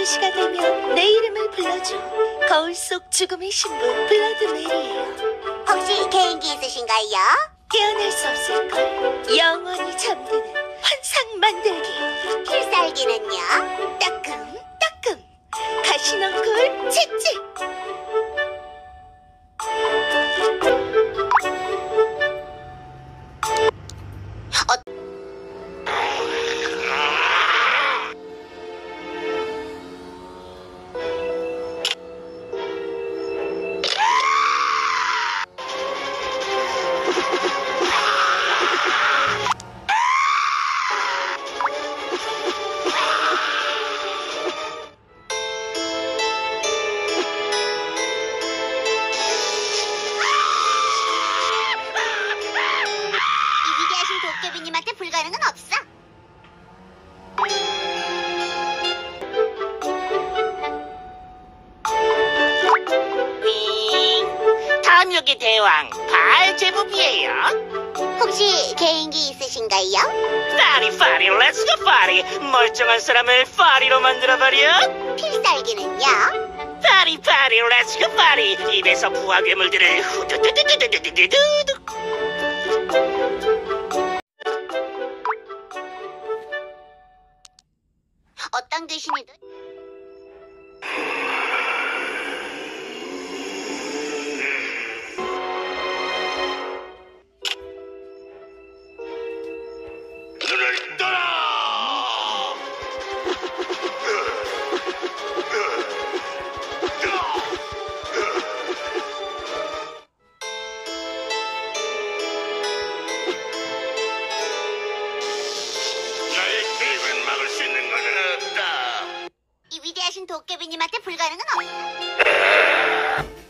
12시가 되면 내 이름을 불러줘. 거울 속 죽음의 신부 블러드메리예요. 혹시 개인기 있으신가요? 깨어날 수 없을걸. 영원히 잠드는 환상 만들기. 필살기는요? 따끔따끔 가시넝쿨 채찍. 도깨비님한테 불가능은 없어. 다음 역의 대왕 바알제붑이에요. 혹시 개인기 있으신가요? 파리 렛츠고 파리. 멀쩡한 사람을 파리로 만들어버려. 필살기는요? 파리 렛츠고 파리. 입에서 부화 괴물들을 후두두두두두두두두. 어떤 귀신이든 눈을 떠라! 나의 계획을 막을 수 있는 것은 없다. 이 위대하신 도깨비님한테 불가능은 없어.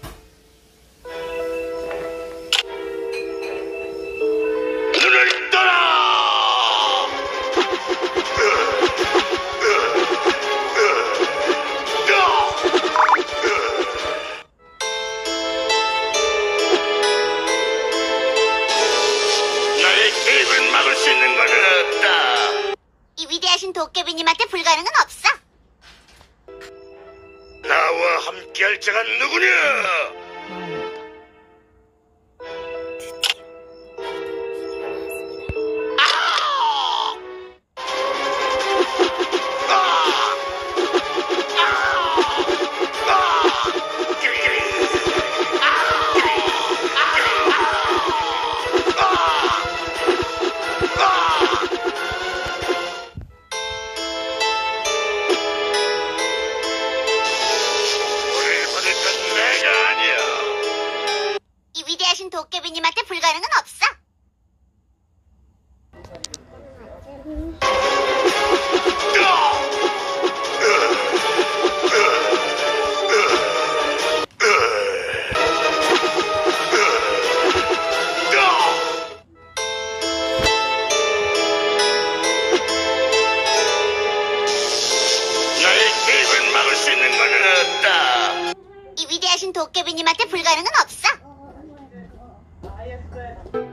눈을 떠라! 나의 계획을 막을 수 있는 것은 없다. 이 위대하신 도깨비님한테 불가능은 없어. 나와 함께할 자가 누구냐? 이 위대하신 도깨비님한테 불가능은 없어. 나의 계획을 막을 수 있는 것은 없다. 이 위대하신 도깨비님한테 불가능은 없어.